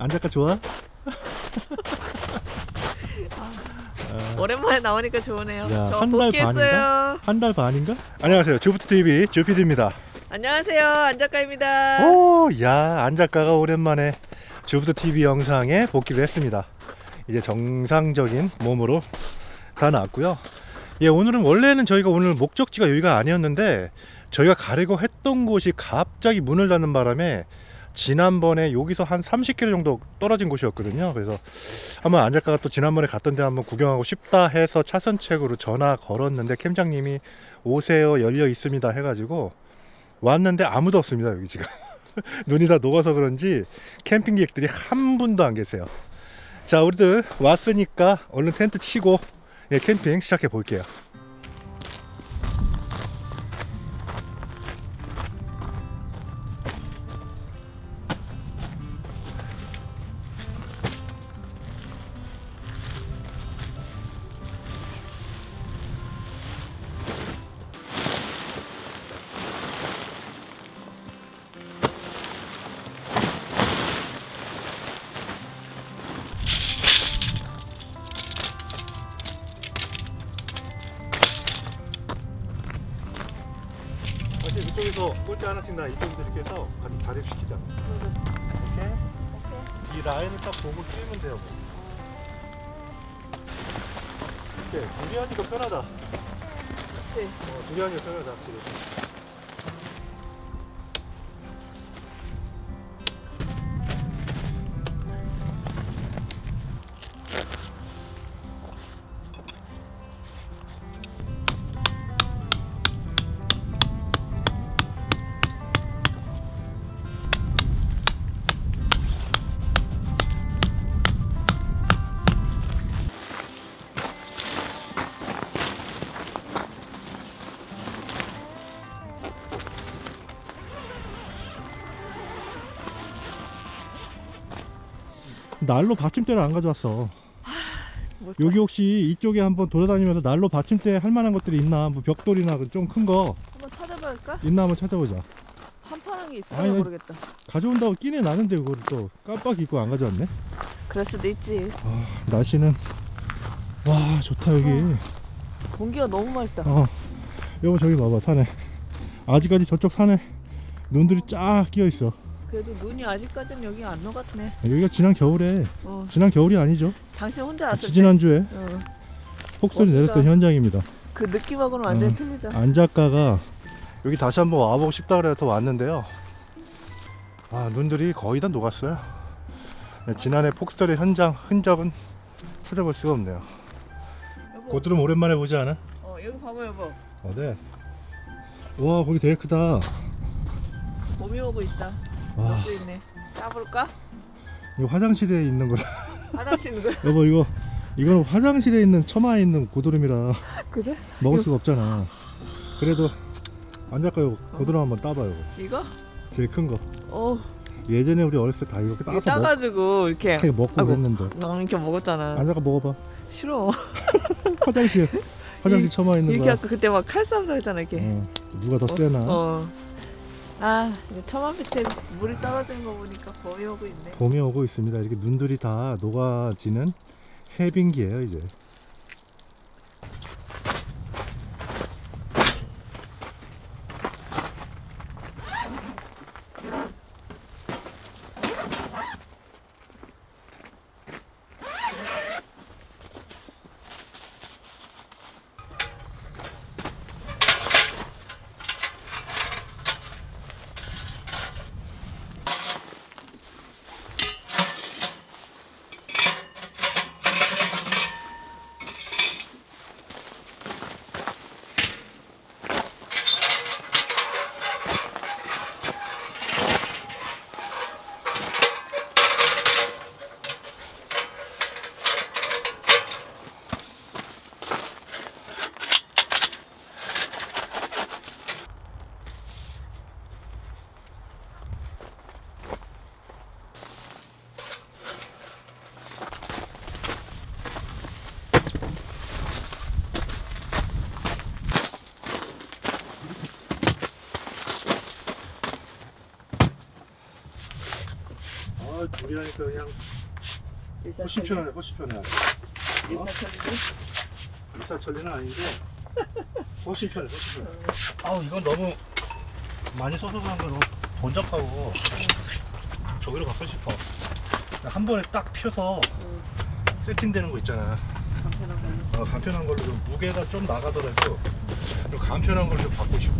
안작가 좋아? 오랜만에 나오니까 좋으네요. 야, 저 한 달 복귀했어요. 반인가? 한 달 반인가? 안녕하세요. 주부트TV 주피디입니다. 안녕하세요. 안작가입니다. 오, 야, 안작가가 오랜만에 주부트TV 영상에 복귀를 했습니다. 이제 정상적인 몸으로 다 나왔고요. 예, 오늘은 원래는 저희가 오늘 목적지가 여기가 아니었는데 저희가 가려고 했던 곳이 갑자기 문을 닫는 바람에 지난번에 여기서 한 30km 정도 떨어진 곳이었거든요. 그래서 한번 안작가가 또 지난번에 갔던 데 한번 구경하고 싶다 해서 차선책으로 전화 걸었는데 캠장님이 오세요, 열려 있습니다 해가지고 왔는데 아무도 없습니다. 여기 지금 눈이 다 녹아서 그런지 캠핑객들이 한 분도 안 계세요. 자, 우리들 왔으니까 얼른 텐트 치고 예, 캠핑 시작해 볼게요. 이쪽에서 꼴대 하나씩 나 이쪽에서 이렇게 해서 같이 자립시키자. 오케이? 이 라인을 딱 보고 뛰면 돼요. 오케이, 둘이 하니까 편하다. 그치. 둘이 하니까 편하다, 확실히. 난로 받침대를 안 가져왔어. 여기 혹시 이쪽에 한번 돌아다니면서 난로 받침대 할 만한 것들이 있나? 뭐 벽돌이나 좀 큰 거 한번 찾아볼까? 있나 한번 찾아보자. 판판한 게 있어요? 아니, 모르겠다. 가져온다고 끼네 나는데 그걸 또 깜빡 잊고 안 가져왔네. 그럴 수도 있지. 날씨는 와 좋다 여기. 공기가 너무 맑다. 여보 저기 봐봐, 산에 아직까지 저쪽 산에 눈들이 쫙 끼어 있어. 그래도 눈이 아직까지는 여기 안 녹았네. 여기가 지난 겨울에 지난 겨울이 아니죠. 당신 혼자 왔을 때. 지난주에 폭설이 내렸던 현장입니다. 그 느낌하고는 완전히 틀리다. 안작가가 여기 다시 한번 와보고 싶다 그래서 왔는데요. 눈들이 거의 다 녹았어요. 지난해 폭설의 현장 흔적은 찾아볼 수가 없네요. 여보. 고드름 오랜만에 보지 않아? 여기 봐봐 여보. 네. 우와 거기 되게 크다. 봄이 오고 있다. 와. 오고 있네. 까볼까? 이거 화장실에 있는 거라. 화장실 있는 거야? 여보 이거는 화장실에 있는 처마에 있는 고드름이라 그래? 먹을 수가 없잖아. 그래도 안작가 이거 고드름 한번 따봐요. 이거? 제일 큰 거. 예전에 우리 어렸을 때 다 이렇게 따서 따가지고 이렇게 먹고 그랬는데. 너 이렇게 먹었잖아. 안작가 먹어봐. 싫어. 화장실 처마에 있는 이렇게 거야. 아까 그때 막 칼싸움도 했잖아 이렇게. 누가 더 세나? 이거 처마 밑에 물이 떨어지는 거 보니까 봄이 오고 있네. 봄이 오고 있습니다. 이렇게 눈들이 다 녹아지는 해빙기예요 이제. 둘이 하니까 그냥 훨씬 편하네, 훨씬 편해. 일사천리는 아닌데 훨씬 편해, 훨씬 편해. 아우, 이건 너무 많이 써서 그런 거 너무 번잡하고 저기로 갖고 싶어. 한 번에 딱 펴서 세팅되는 거 있잖아. 간편한 걸로. 간편한 걸로 좀 무게가 좀 나가더라도 좀 간편한 걸로 좀 받고 싶다.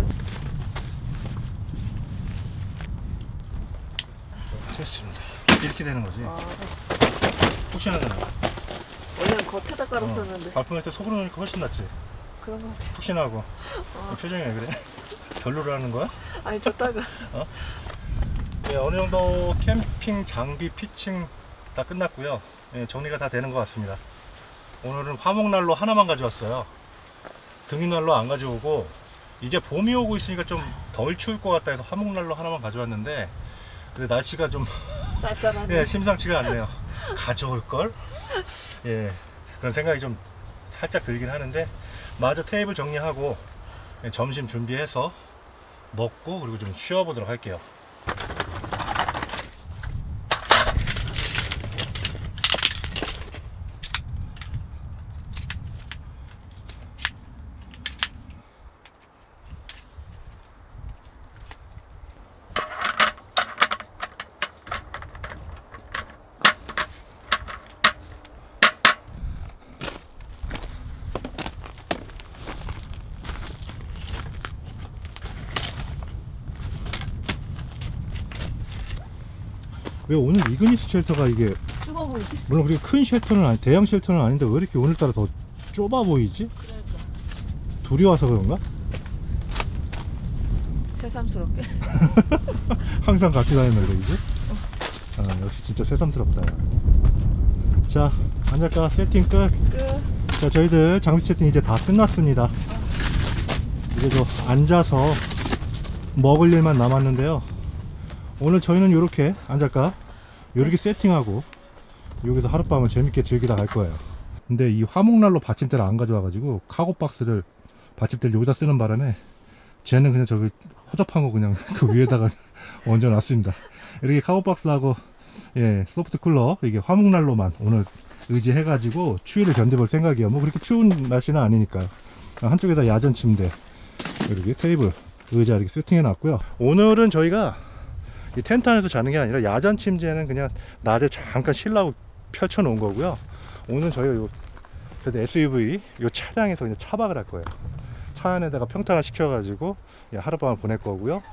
됐습니다. 이렇게 되는 거지. 푹신하잖아. 원래는 겉에다 깔았었는데. 발품할 때 속으로 넣으니까 훨씬 낫지. 그런 거 같아. 푹신하고. 표정이 왜 그래? 별로라는 거야? 아니 줬다가. 네, 어느 정도 캠핑 장비 피칭 다 끝났고요. 네, 정리가 다 되는 것 같습니다. 오늘은 화목난로 하나만 가져왔어요. 등유난로 안 가져오고, 이제 봄이 오고 있으니까 좀 덜 추울 것 같다 해서 화목난로 하나만 가져왔는데, 근데 날씨가 좀 쌀쌀하네. 예, 심상치가 않네요. 가져올걸? 예, 그런 생각이 좀 살짝 들긴 하는데, 마저 테이블 정리하고 예, 점심 준비해서 먹고 그리고 좀 쉬어보도록 할게요. 왜 오늘 이그니스 쉘터가 이게 좁아 보이지? 물론 그렇게 큰 쉘터는 아니, 대형 쉘터는 아닌데 왜 이렇게 오늘따라 더 좁아 보이지? 그러니까. 둘이 와서 그런가? 새삼스럽게. 항상 같이 다니는 거지? 역시 진짜 새삼스럽다. 자, 안작가 세팅 끝. 자, 저희들 장비 세팅 이제 다 끝났습니다. 이제 저 앉아서 먹을 일만 남았는데요. 오늘 저희는 이렇게 안작가 이렇게 세팅하고 여기서 하룻밤을 재밌게 즐기다 갈 거예요. 근데 이 화목난로 받침대를 안 가져와 가지고 카고박스를 받침대를 여기다 쓰는 바람에 쟤는 그냥 저기 허접한 거 그냥 그 위에다가 얹어 놨습니다. 이렇게 카고박스하고 예, 소프트 쿨러 이게 화목난로만 오늘 의지해 가지고 추위를 견뎌볼 생각이에요. 뭐 그렇게 추운 날씨는 아니니까요. 한쪽에다 야전 침대 이렇게 테이블 의자 이렇게 세팅해 놨고요. 오늘은 저희가 이 텐트 안에서 자는 게 아니라 야전 침대는 그냥 낮에 잠깐 쉬려고 펼쳐 놓은 거고요. 오늘 저희가 요 그래도 SUV 요 차량에서 그냥 차박을 할 거예요. 차 안에다가 평탄화 시켜 가지고 예, 하룻밤을 보낼 거고요.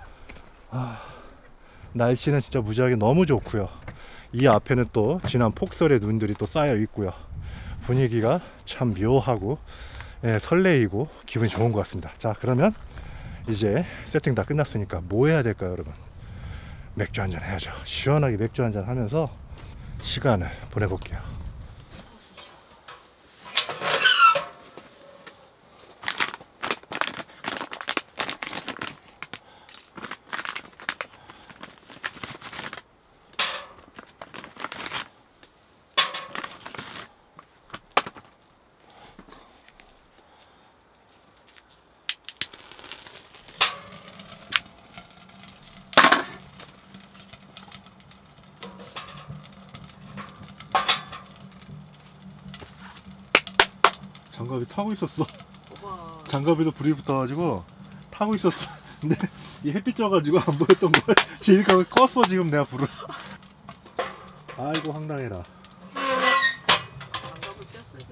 날씨는 진짜 무지하게 너무 좋고요. 이 앞에는 또 지난 폭설의 눈들이 또 쌓여 있고요. 분위기가 참 묘하고 예, 설레이고 기분이 좋은 것 같습니다. 자, 그러면 이제 세팅 다 끝났으니까 뭐 해야 될까요, 여러분? 맥주 한잔 해야죠. 시원하게 맥주 한잔 하면서 시간을 보내볼게요. 장갑이 타고 있었어. 오빠. 장갑에도 불이 붙어가지고 타고 있었어. 근데 이 햇빛 쪄가지고 안 보였던 거야. 지니까 껐어 지금 내가 불을. 아이고 황당해라. 장갑을 꼈어야 되는데.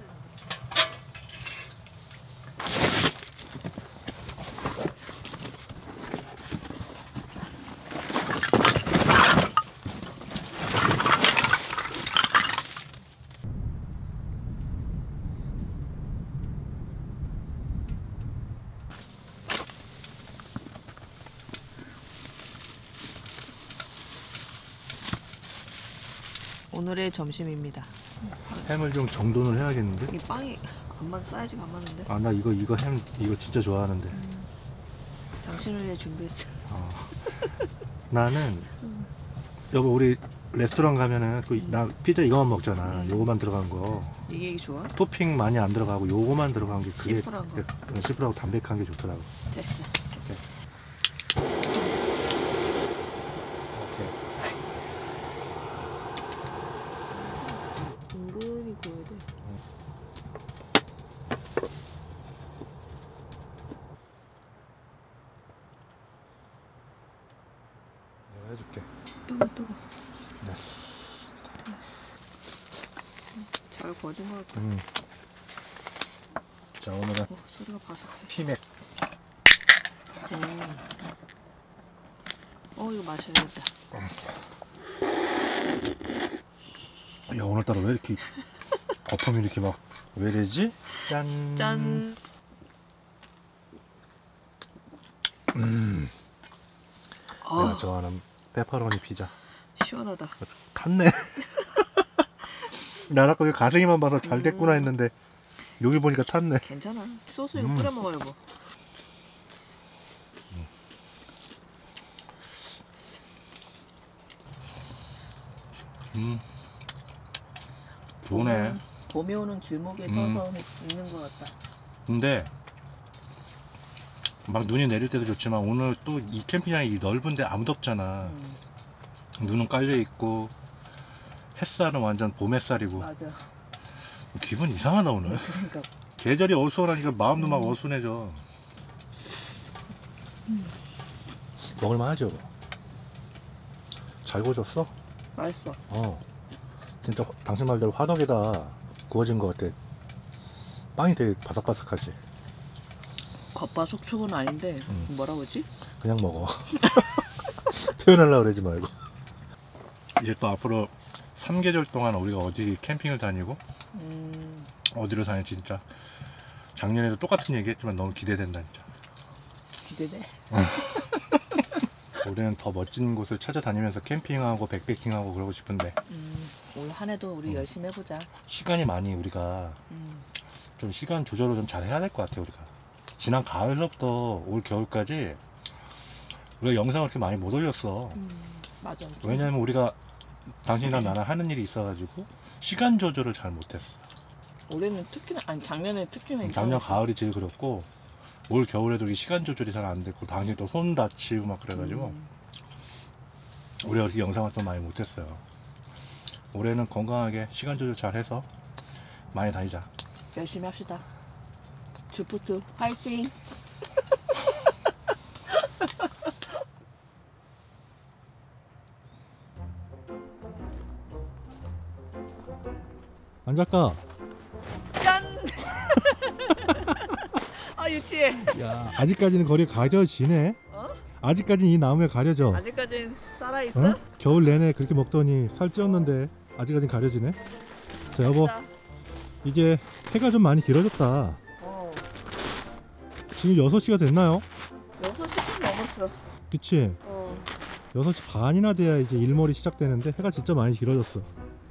오늘의 점심입니다. 햄을 좀 정돈을 해야겠는데. 이 빵이 안 맞, 사이즈가 안 맞는데. 아, 나 이거 햄 이거 진짜 좋아하는데. 당신을 위해 준비했어. 나는 여보 우리 레스토랑 가면은 나 피자 이거만 먹잖아. 요거만 들어간 거. 이게 좋아? 토핑 많이 안 들어가고 요거만 들어간 게 그게 심플한 거. 심플하고 담백한 게 좋더라고. 됐어. 오케이. 오케이. 뜨거. 네. 잘 거진 것 같다. 자, 오늘은 소리가 바삭해. 피맥. 이거 마셔야겠다. 야, 오늘따라 왜 이렇게 거품이 이렇게 막 왜 이러지? 짠. 짠. 내가 좋아하는 페퍼로니 피자. 시원하다. 탔네. 난 아까 가생이만 봐서 잘 됐구나 했는데 여기 보니까 탔네. 괜찮아. 소스 이거 뿌려 먹어요, 뭐. 좋네. 봄에 오는 길목에 서서 있는 것 같다. 근데 막 눈이 내릴 때도 좋지만 오늘 또 이 캠핑장이 넓은데 아무도 없잖아. 눈은 깔려 있고 햇살은 완전 봄 햇살이고. 맞아. 기분 이상하다 오늘. 그러니까. 계절이 어수선하니까 마음도 막 어순해져. 먹을만하죠? 잘 구워졌어? 맛있어. 진짜 당신 말대로 화덕에다 구워진 것 같아. 빵이 되게 바삭바삭하지. 겉바속촉은 아닌데 뭐라 그러지? 그냥 먹어. 표현하려고 그러지 말고. 이제 또 앞으로 3계절 동안 우리가 어디 캠핑을 다니고 어디로 다닐지 진짜 작년에도 똑같은 얘기 했지만 너무 기대된다 진짜. 기대돼. 올해는 더 멋진 곳을 찾아다니면서 캠핑하고 백패킹하고 그러고 싶은데 올 한 해도 우리 열심히 해보자. 시간이 많이 우리가 좀 시간 조절을 좀 잘 해야 될 것 같아. 우리가 지난 가을서부터 올 겨울까지 우리가 영상을 그렇게 많이 못 올렸어. 맞아. 왜냐면 우리가 당신이랑 나랑 하는 일이 있어가지고 시간 조절을 잘 못했어. 올해는 특히나 아니 작년에 특히나 작년 이상했어. 가을이 제일 그렇고 올 겨울에도 이 시간 조절이 잘 안 됐고 당연히 또 손 다치고 막 그래가지고 우리가 그렇게 영상을 또 많이 못했어요. 올해는 건강하게 시간 조절 잘 해서 많이 다니자. 열심히 합시다. 주푸트 화이팅. 안 작가. 짠. 아 유치해. 야, 아직까지는 거리가 가려지네. 아직까지는 이 나무에 가려져. 아직까진 살아 있어? 겨울 내내 그렇게 먹더니 살 찌웠는데 아직까지는 가려지네. 자, 여보, 이제 해가 좀 많이 길어졌다. 지금 6시가 됐나요? 6시 좀 넘었어. 그치? 6시 반이나 돼야 이제 일몰이 시작되는데 해가 진짜 많이 길어졌어.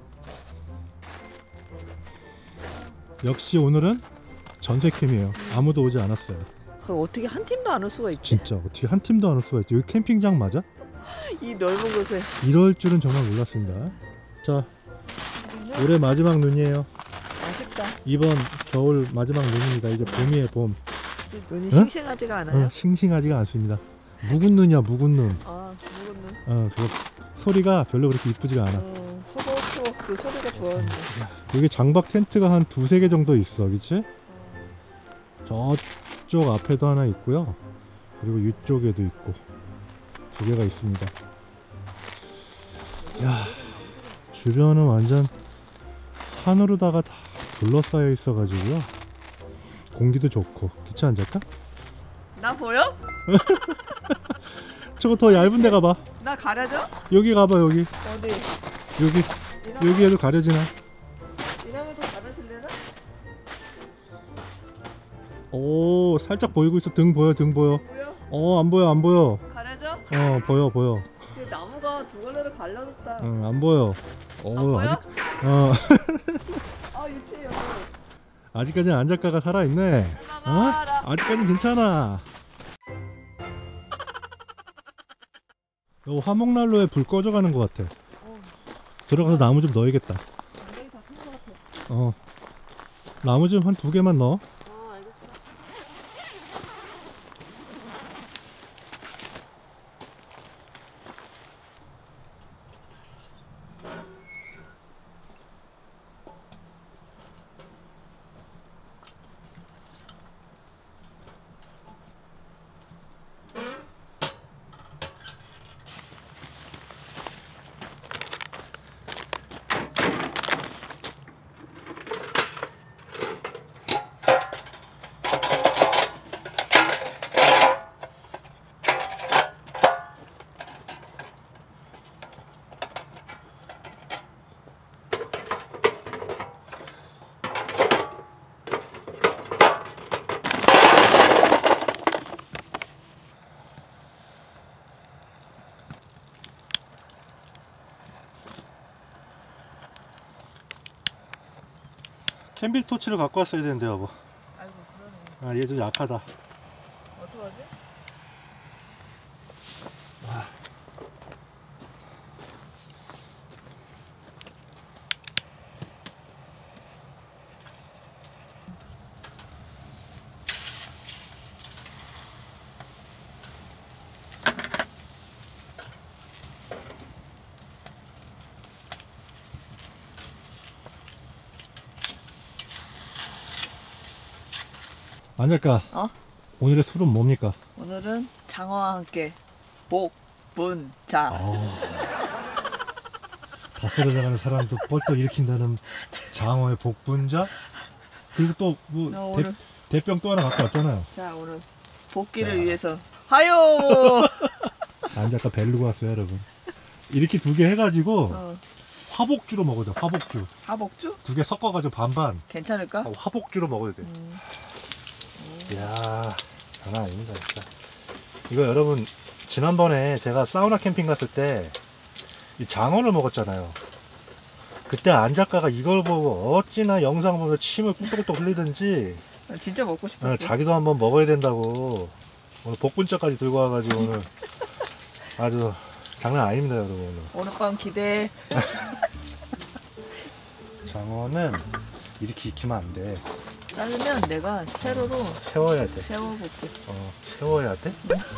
역시 오늘은 전세캠이에요. 아무도 오지 않았어요. 어떻게 한 팀도 안 올 수가 있지? 진짜 어떻게 한 팀도 안 올 수가 있지? 여기 캠핑장 맞아? 이 넓은 곳에. 이럴 줄은 정말 몰랐습니다. 자, 올해 마지막 눈이에요. 아쉽다. 이번 겨울 마지막 눈입니다. 이제 봄이에요, 봄. 눈이 싱싱하지가 않아요? 싱싱하지가 않습니다. 묵은 눈이야, 묵은 눈. 아, 묵은 눈. 그 소리가 별로 그렇게 이쁘지가 않아. 소고소 그 소리가 좋았는데. 여기 장박 텐트가 한 2-3개 정도 있어, 그치? 저쪽 앞에도 하나 있고요. 그리고 이쪽에도 있고 2개가 있습니다. 야, 주변은 완전 산으로다가 다 둘러싸여 있어가지고요. 공기도 좋고. 그치, 안 작까? 나 보여? 저거 더 얇은 데 가봐. 나 가려져? 여기 가봐, 여기. 어디? 여기에도 가려지나? 이남에도 가려질래나? 오, 살짝 보이고 있어. 등 보여, 등 보여. 보여? 안 보여, 안 보여. 가려져? 보여, 보여. 그 나무가 두 갈래로 갈라졌다. 안 보여. 안 보여? 아 유치해. 아직까지는 안작가가 살아있네. 아직까지는 괜찮아. 요 화목난로에 불 꺼져가는 것 같아. 들어가서 나무 좀 넣어야겠다. 굉장히 다 큰 것 같아. 나무 좀 한 2개만 넣어. 알겠어. 캠빌 토치를 갖고 왔어야 되는데 여보. 아이고 그러네. 아, 얘 좀 약하다. 어떡하지? 안 작가. 어? 오늘의 술은 뭡니까? 오늘은 장어와 함께 복분자. 다스려 나가는 사람도 뻘떡 일으킨다는 장어의 복분자. 그리고 또 나 뭐 오늘 대병 또 하나 갖고 왔잖아요. 자 오늘 복귀를 자. 위해서 하요. 안 작가 벨르고 왔어요 여러분. 이렇게 두 개 해가지고 어, 화복주로 먹어도 돼. 화복주 하복주? 두 개 섞어가지고 반반 괜찮을까? 화복주로 먹어도 돼. 음. 이야 장난 아닙니다 진짜. 이거 여러분 지난번에 제가 사우나 캠핑 갔을 때 이 장어를 먹었잖아요. 그때 안 작가가 이걸 보고 어찌나 영상 보면 침을 꿀떡꿀떡 흘리든지 진짜 먹고 싶었어. 자기도 한번 먹어야 된다고 오늘 복분자까지 들고 와가지고 오늘 아주 장난 아닙니다 여러분. 오늘 오늘 밤 기대해. 장어는 이렇게 익히면 안 돼. 자르면 내가 세로로 세워야 돼. 세워볼게. 세워야 돼?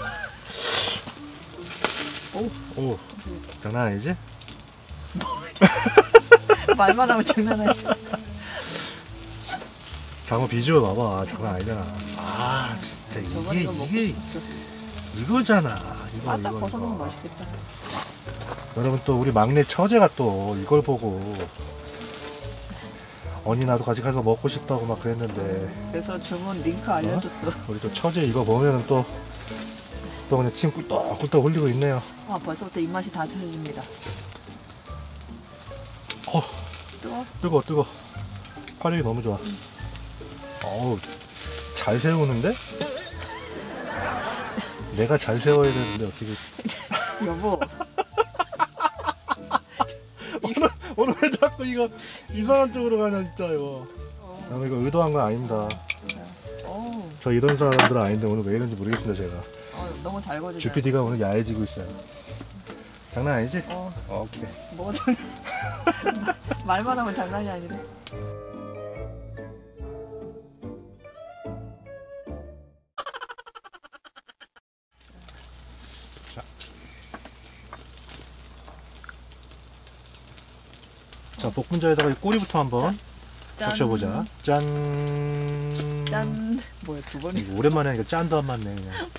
오. 오, 장난 아니지? 말만 하면 장난 아니야. 장어 비주얼 봐봐. 장난 아니잖아. 아, 진짜 저번에 이거 먹고 이게 싶었어. 이거잖아. 이거 바짝 이거, 벗어먹으면 이거. 맛있겠다. 여러분 또 우리 막내 처제가 또 이걸 보고 언니 나도 같이 가서 먹고 싶다고 막 그랬는데 그래서 주문 링크 알려줬어. 우리 또 처제 이거 보면은 또 그냥 침 꿀떡꿀떡 흘리고 있네요. 아 벌써부터 입맛이 다 쳐집니다. 어, 뜨거? 뜨거. 화력이 너무 좋아. 어우, 잘 세우는데? 내가 잘 세워야 되는데 어떻게? 여보. 오늘 왜 자꾸 이거 이상한 쪽으로 가냐 진짜 이거. 여러분 이거 의도한 건 아닙니다. 어, 저 이런 사람들은 아닌데 오늘 왜 이런지 모르겠습니다 제가. 너무 잘 거지잖아. 주피디가 오늘 야해지고 있어요. 장난 아니지? 어, 오케이. 뭐가 말만 하면 장난이 아니네. 자 복분자에다가 이 꼬리부터 한번 짠. 적셔보자. 짠. 짠. 뭐야 두 번이? 이거 오랜만에 하니까 짠도 안 맞네 그냥.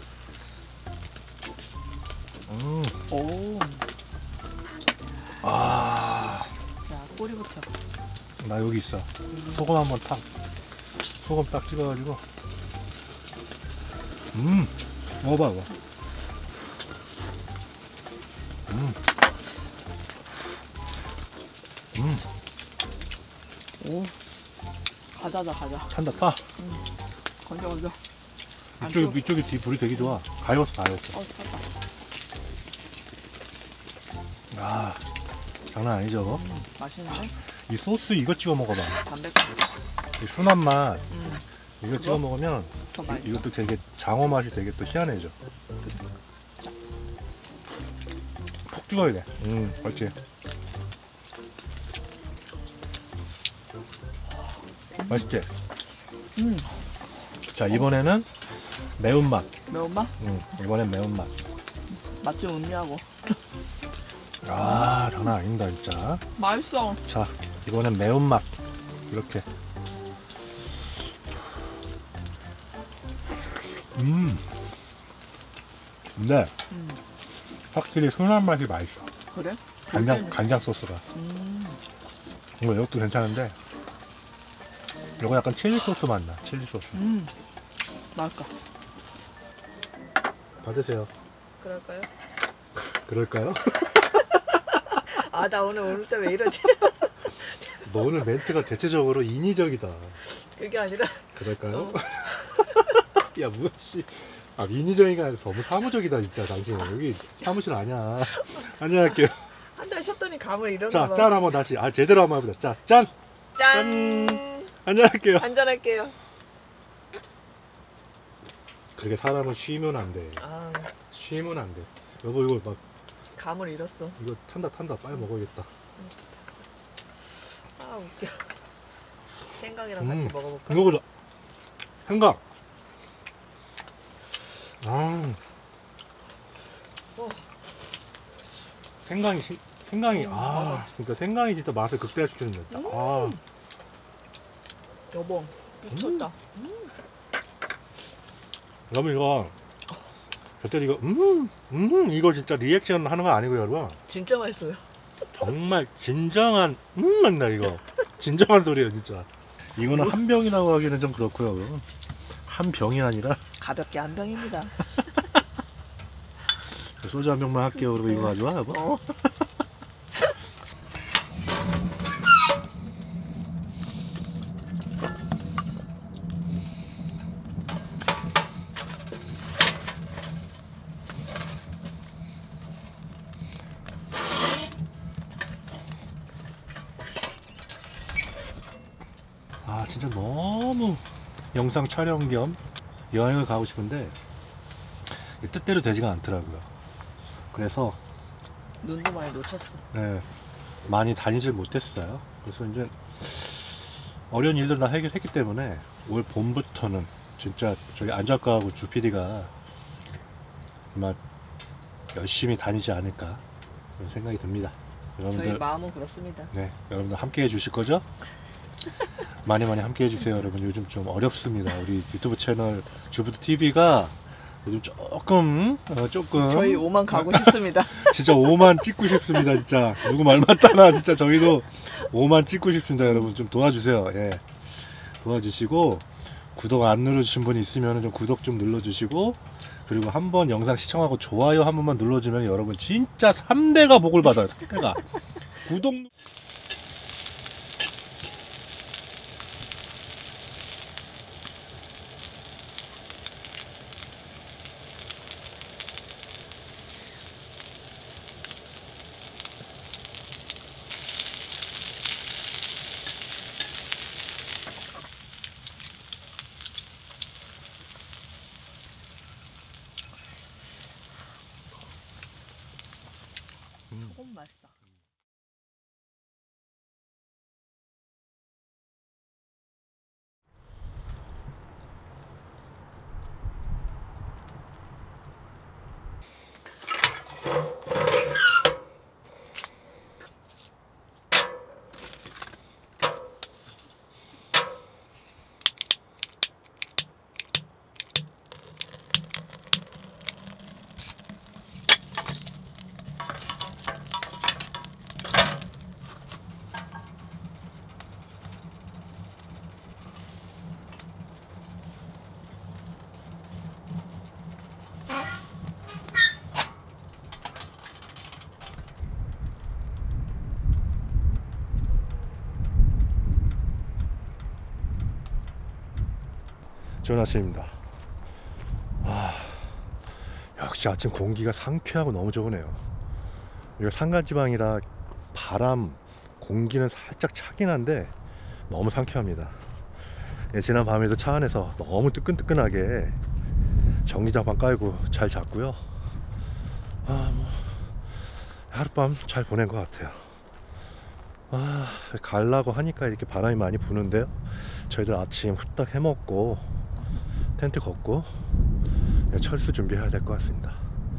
오. 아, 자 꼬리부터. 나 여기 있어. 소금 한번 탁. 소금 딱 찍어가지고. 먹어봐, 이거. 오. 가자다 가자. 찬다, 파. 건져 건져. 안 이쪽이 뒤 불이 되게 좋아. 가열었어. 찼다. 아, 장난 아니죠, 뭐? 맛있는데? 이 소스 이거 찍어 먹어봐. 담백한. 이 순한 맛. 이거 그거? 찍어 먹으면 더 맛있어. 이것도 되게 장어 맛이 되게 또 희한해져. 푹 찍어야 돼. 그렇지. 맛있지? 자, 이번에는 매운맛. 매운맛? 이번엔 매운맛. 맛 좀 음미하고. 아, 장난 아닙니다, 진짜. 맛있어. 자, 이번엔 매운맛. 이렇게. 근데, 확실히 순한 맛이 맛있어. 그래? 간장 소스가. 이거 이것도 괜찮은데, 이거 약간 칠리 소스 맛나, 칠리 소스. 맛있다. 받으세요. 그럴까요? 그럴까요? 아, 나 오늘 때 왜 이러지? 너 오늘 멘트가 대체적으로 인위적이다. 그게 아니라. 그럴까요? 야, 무엇이. 아, 인위적이가 아니라 너무 사무적이다, 진짜, 당신. 여기 사무실 아니야. 안녕할게요. 한 달 쉬었더니 감을 잃었나 자, 봐. 짠 한번 다시. 아, 제대로 한번 해보자. 자, 짠! 짠! 한잔할게요. 한잔할게요. 그렇게 사람은 쉬면 안 돼. 아, 쉬면 안 돼. 여보 이거 막 감을 잃었어. 이거 탄다 빨리 먹어야겠다. 아, 웃겨. 생강이랑 같이 먹어볼까? 이거 보자. 생강. 아. 어. 생강이 맞아. 그러니까 생강이 진짜 맛을 극대화시키는 데 아. 여보, 미쳤다. 여러분 이거 절대 이거 이거 진짜 리액션 하는 거 아니고요 여러분. 진짜 맛있어요. 정말 진정한 맞나 이거 진정한 소리예요 진짜. 이거는 한 병이라고 하기는 좀 그렇고요 여러분. 한 병이 아니라 가볍게 한 병입니다. 소주 한 병만 할게요. 그리고 이거 가져와 여보. 어. 아 진짜 너무 영상 촬영 겸 여행을 가고 싶은데 뜻대로 되지가 않더라고요. 그래서 눈도 많이 놓쳤어. 네, 많이 다니질 못했어요. 그래서 이제 어려운 일들 다 해결했기 때문에 올 봄부터는 진짜 저희 안작가하고 주PD가 정말 열심히 다니지 않을까 그런 생각이 듭니다. 저희 여러분들 마음은 그렇습니다. 네, 여러분들 함께 해주실 거죠? 많이 함께 해주세요 여러분. 요즘 좀 어렵습니다. 우리 유튜브 채널 주부도 TV가 요즘 조금 저희 5만 가고 싶습니다. 진짜 5만 찍고 싶습니다. 진짜 누구 말 맞다나 진짜 저희도 5만 찍고 싶습니다. 여러분 좀 도와주세요. 예, 도와주시고 구독 안 눌러주신 분이 있으면 좀 구독 좀 눌러주시고 그리고 한번 영상 시청하고 좋아요 한 번만 눌러주면 여러분 진짜 3대가 복을 받아요. 3대가 구독 조금 맛있다. 좋은 아침입니다. 역시 아침 공기가 상쾌하고 너무 좋으네요. 이거 산간지방이라 바람, 공기는 살짝 차긴 한데 너무 상쾌합니다. 예, 지난 밤에도 차 안에서 너무 뜨끈뜨끈하게 전기장판 깔고 잘 잤고요. 하룻밤 잘 보낸 것 같아요. 가려고 하니까 이렇게 바람이 많이 부는데요. 저희들 아침 후딱 해먹고 텐트 걷고 철수 준비해야 될 것 같습니다.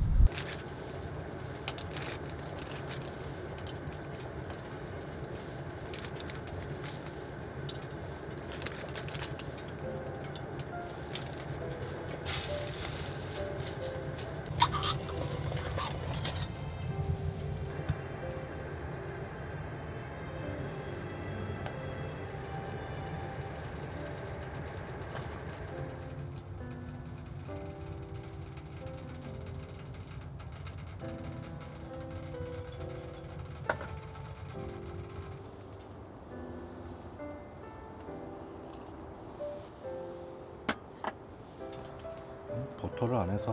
버터를 안 해서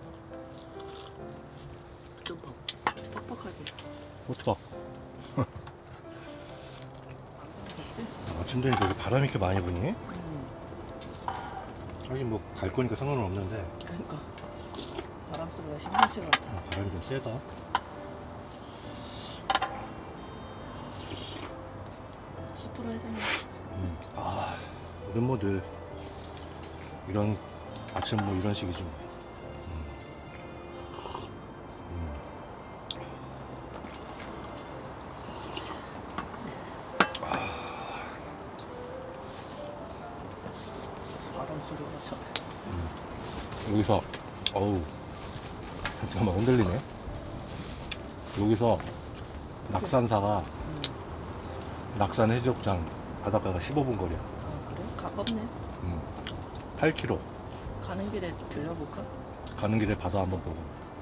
좀 퍽퍽하지? 호떡. 맞지? 맞지? 같은데 여기 바람이 이렇게 많이 부니? 하긴 뭐 갈 거니까 상관은 없는데 그러니까 바람 소리가 심상치가 않다. 바람이 좀 세다. 숲으로 해장해. 아, 우린 뭐 늘 이런 아침 뭐 이런 식이지 뭐. 바람 소리가 참. 여기서 어우 잠깐만 흔들리네. 여기서 낙산사가 낙산 해수욕장 바닷가가 15분 거리야. 아 그래? 가깝네. 8km. 가는 길에 들려볼까? 가는 길에 바다 한번 보고.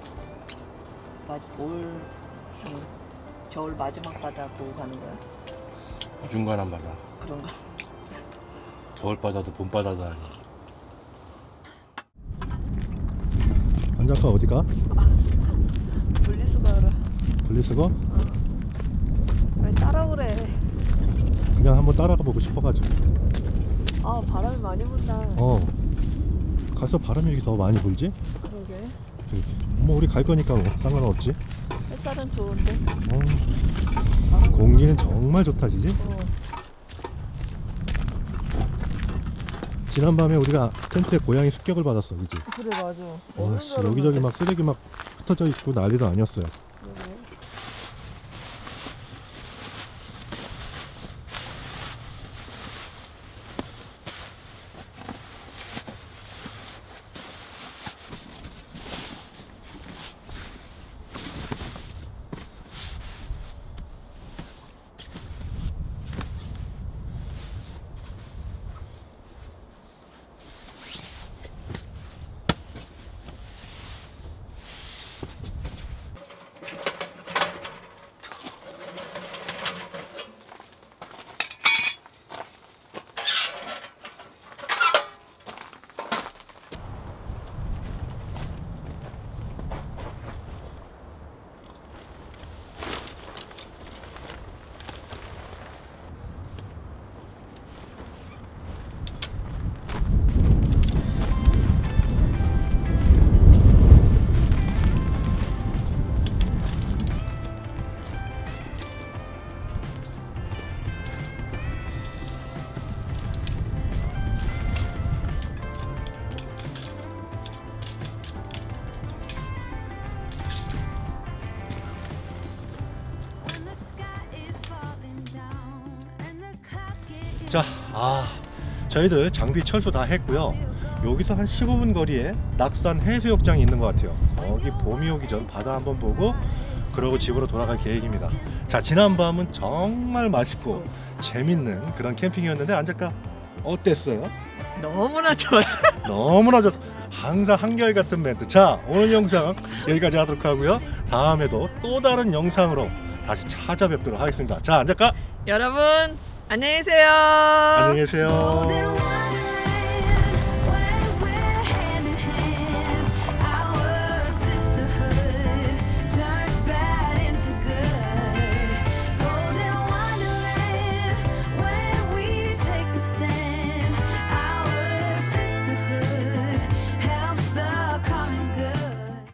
겨울 마지막 바다 보고 가는 거야? 중간한 바다. 그런가? 겨울 바다도 봄 바다도 아니고. 안작가 어디가? 분리수거하러. 분리수거? 왜 따라오래? 그냥 한번 따라가 보고 싶어가지고. 아 바람이 많이 분다. 가서 바람이 이렇게 더 많이 불지? 그러게. 뭐 우리 갈 거니까 뭐 상관없지. 햇살은 좋은데. 공기는 정말 좋다 지지? 지난밤에 우리가 텐트에 고양이 습격을 받았어 그지? 그래 맞아. 와씨 여기저기 막 쓰레기 막 흩어져 있고 난리도 아니었어요. 그러게. 자, 저희들 장비 철수 다 했고요. 여기서 한 15분 거리에 낙산 해수욕장이 있는 것 같아요. 거기 봄이 오기 전 바다 한번 보고 그러고 집으로 돌아갈 계획입니다. 자, 지난 밤은 정말 맛있고 재밌는 그런 캠핑이었는데 안작가 어땠어요? 너무나 좋았어. 너무나 좋았어. 항상 한결같은 멘트. 자, 오늘 영상 여기까지 하도록 하고요. 다음에도 또 다른 영상으로 다시 찾아뵙도록 하겠습니다. 자, 안작가 여러분 안녕히 계세요. 안녕히 계세요.